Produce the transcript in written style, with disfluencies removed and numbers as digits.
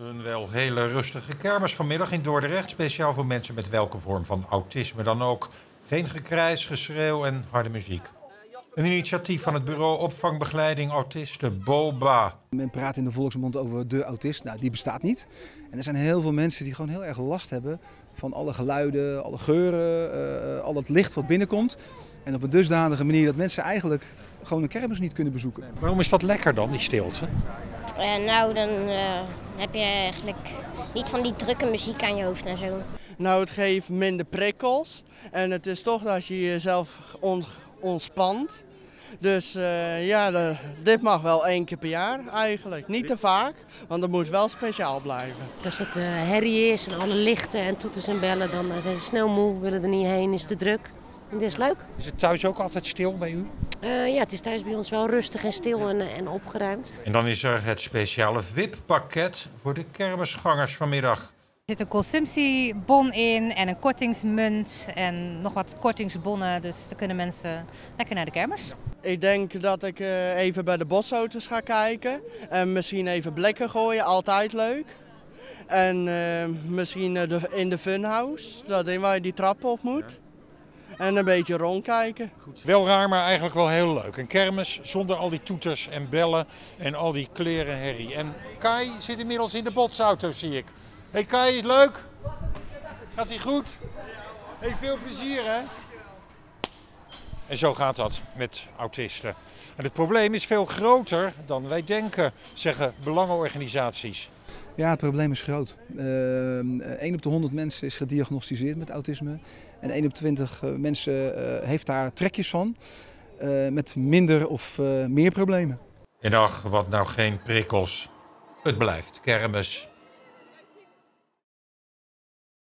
Een wel hele rustige kermis vanmiddag in Dordrecht. Speciaal voor mensen met welke vorm van autisme dan ook. Geen gekrijs, geschreeuw en harde muziek. Een initiatief van het bureau opvangbegeleiding autisten BOBA. Men praat in de volksmond over de autist. Nou, die bestaat niet. En er zijn heel veel mensen die gewoon heel erg last hebben van alle geluiden, alle geuren, al het licht wat binnenkomt. En op een dusdanige manier dat mensen eigenlijk gewoon een kermis niet kunnen bezoeken. Waarom is dat lekker dan, die stilte? Nou, dan heb je eigenlijk niet van die drukke muziek aan je hoofd en zo. Nou, het geeft minder prikkels en het is toch dat je jezelf ontspant. Dus dit mag wel 1 keer per jaar eigenlijk. Niet te vaak, want het moet wel speciaal blijven. Als het herrie is en alle lichten en toeters en bellen, dan zijn ze snel moe, willen er niet heen, is te druk. En dit is leuk. Is het thuis ook altijd stil bij u? Ja, het is thuis bij ons wel rustig en stil en opgeruimd. En dan is er het speciale VIP-pakket voor de kermisgangers vanmiddag. Er zit een consumptiebon in en een kortingsmunt en nog wat kortingsbonnen. Dus dan kunnen mensen lekker naar de kermis. Ik denk dat ik even bij de bosauto's ga kijken en misschien even blikken gooien, altijd leuk. En misschien in de funhouse, dat ding waar je die trap op moet. En een beetje rondkijken. Wel raar, maar eigenlijk wel heel leuk. Een kermis zonder al die toeters en bellen en al die klerenherrie. En Kai zit inmiddels in de botsauto, zie ik. Hey Kai, leuk? Gaat ie goed? Hey, veel plezier hè? En zo gaat dat met autisten. En het probleem is veel groter dan wij denken, zeggen belangenorganisaties. Ja, het probleem is groot. 1 op de 100 mensen is gediagnosticeerd met autisme. En 1 op 20 mensen heeft daar trekjes van. Met minder of meer problemen. En ach, wat nou geen prikkels. Het blijft kermis.